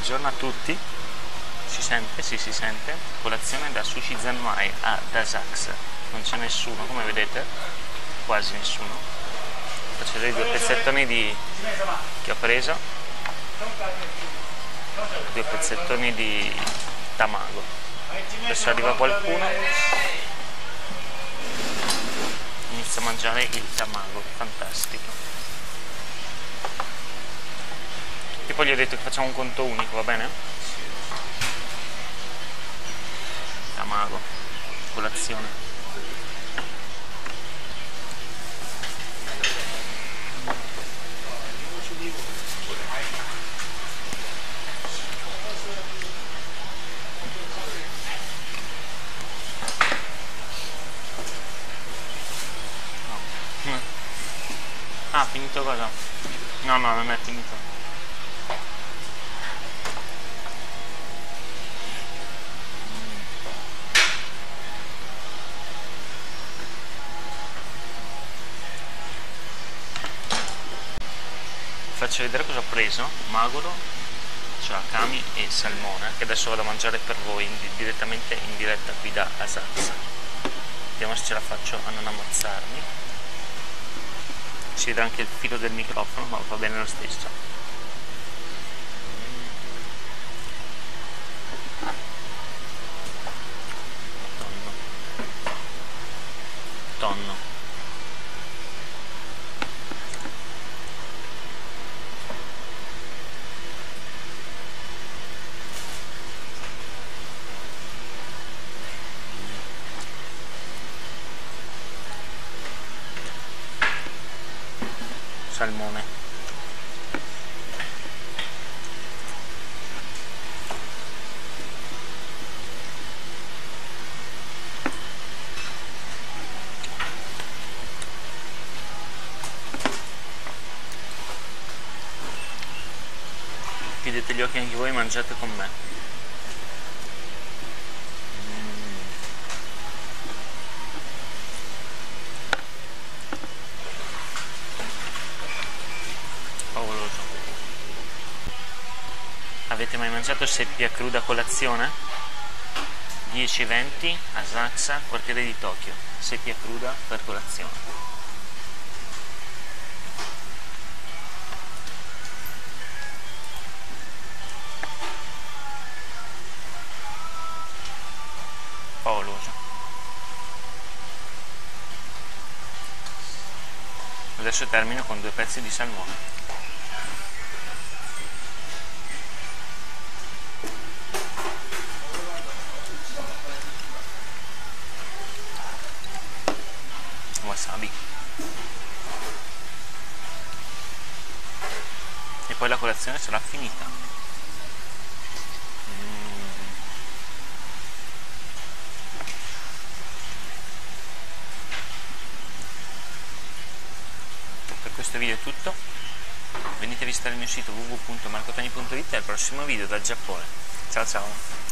Buongiorno a tutti. Si sente? Sì, si sente. Colazione da Sushi Zanmai ad Asakusa. Non c'è nessuno, come vedete, quasi nessuno. Faccio vedere due pezzettoni che ho preso. Due pezzettoni di tamago. Adesso arriva qualcuno. Inizio a mangiare il tamago, fantastico. E poi gli ho detto che facciamo un conto unico, va bene? Tamago, colazione. No. Ah, finito cosa? No, non è finito. Faccio vedere cosa ho preso. Maguro, cioè akami e salmone, che adesso vado a mangiare per voi direttamente in diretta qui da Asakusa. Vediamo se ce la faccio a non ammazzarmi. Si vedrà anche il filo del microfono, ma va bene lo stesso. Tonno. Salmone. Chiudete gli occhi anche voi e mangiate con me. Favoloso. Avete mai mangiato seppia cruda a colazione? 10-20 Asakusa, quartiere di Tokyo. Seppia cruda per colazione. Favoloso. Adesso termino con due pezzi di salmone. Wasabi. E poi la colazione sarà finita. Per questo video è tutto. Venite a visitare il mio sito www.marcotani.it e al prossimo video dal Giappone. Ciao ciao.